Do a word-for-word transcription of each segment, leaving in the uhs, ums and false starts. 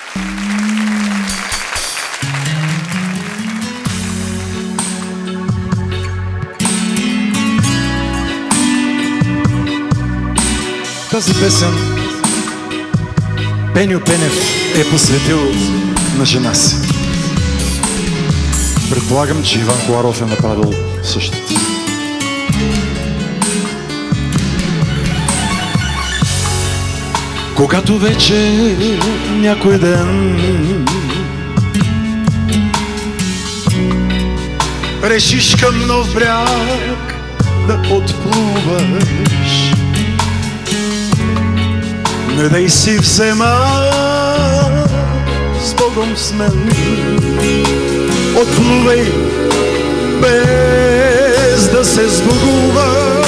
Тази песен Пеню Пенев е посветил на жена си. Предполагам, че Иван Коларов е направил същото. Когато вече някой ден решиш към нов бряг да отплуваш, не дай си взема с Богом с мен. Отплувай без да се сбогуваш.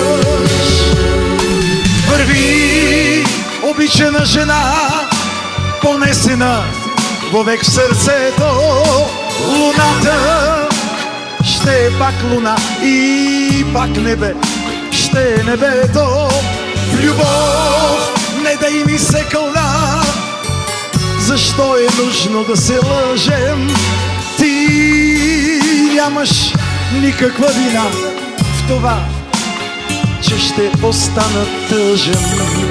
Върви, обичана жена, понесена вовек в сърцето. Луната ще е пак луна и пак небе ще е небето. В любов не да и ми се кълна, защо е нужно да се лъжем? Ти нямаш никаква вина в това, че ще остана тъжен.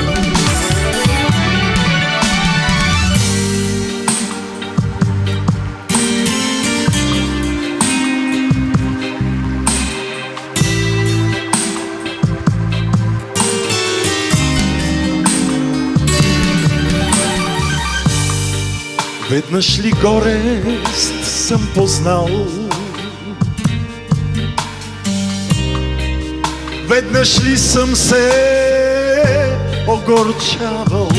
Веднъж ли горест съм познал, веднъж ли съм се огорчавал,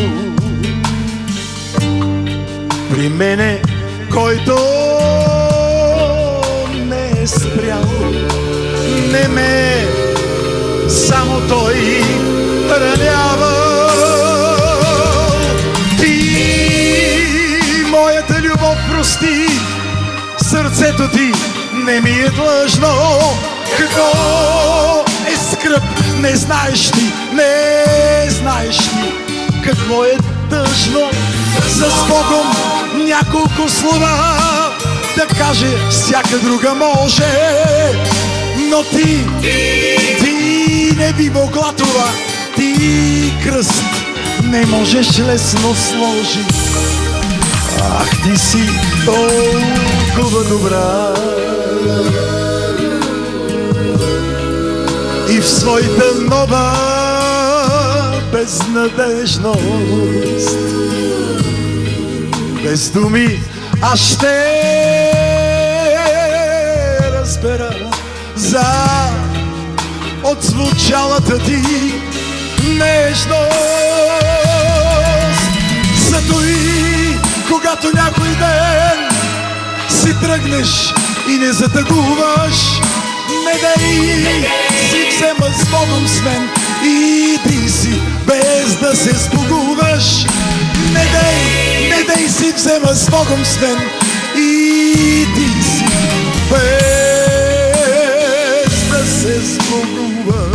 при мене който не е спрял, не ме само той ранява. Моята любов прости, сърцето ти не ми е длъжно. Какво е скръб, не знаеш ти, не знаеш ти какво е тъжно. С Богом няколко слова да каже всяка друга може, но ти, ти не би могла това. Ти кръст не можеш лесно сложи. Ах, ти си толкова добра и в своята нова безнадежност. Без думи аз ще разбера за отзвучалата ти нежност. Зато и когато някой ден си тръгнеш и не затъгуваш, не дай си взема с Богом с мен и ти си без да се сбогуваш. Не дай, не дай си взема с Богом с мен и ти си без да се сбогуваш.